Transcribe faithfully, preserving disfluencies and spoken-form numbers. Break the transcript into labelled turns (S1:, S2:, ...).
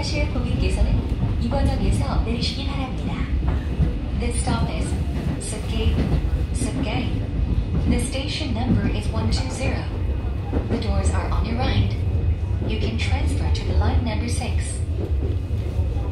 S1: 탑승하실 고객께서는 이번 역에서 내리시기 바랍니다. This stop is Sukgate, Sukgate. The station number is one two zero. The doors are on your right. You can transfer to the line number six.